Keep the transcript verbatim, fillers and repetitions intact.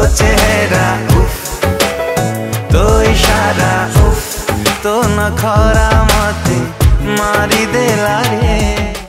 चेहरा उफ, तो इशारा उफ, तो नखरा मते मारी देला रे।